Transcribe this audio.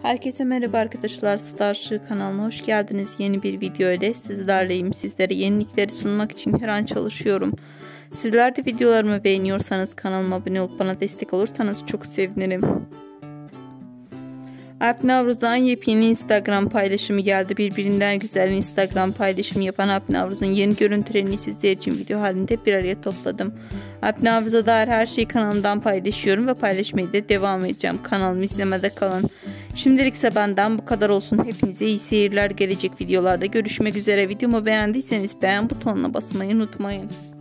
Herkese merhaba arkadaşlar, Starship kanalına hoş geldiniz. Yeni bir video ile sizlerleyim. Sizlere yenilikleri sunmak için her an çalışıyorum. Sizler de videolarımı beğeniyorsanız kanalıma abone olup bana destek olursanız çok sevinirim. Alp Navruz'dan yepyeni Instagram paylaşımı geldi. Birbirinden güzel Instagram paylaşımı yapan Alp Navruz'un yeni görüntülerini sizler için video halinde bir araya topladım. Alp Navruz'a dair her şeyi kanalımdan paylaşıyorum ve paylaşmaya da devam edeceğim. Kanalımı izlemede kalın. Şimdilik ise benden bu kadar olsun. Hepinize iyi seyirler. Gelecek videolarda görüşmek üzere. Videomu beğendiyseniz beğen butonuna basmayı unutmayın.